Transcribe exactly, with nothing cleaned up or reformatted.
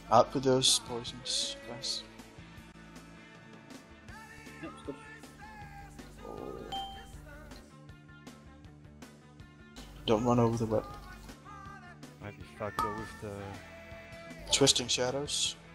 Out with those poisons, guys. Yep, stop. Oh. Don't run over the web. Maybe if I go with the... Twisting Shadows.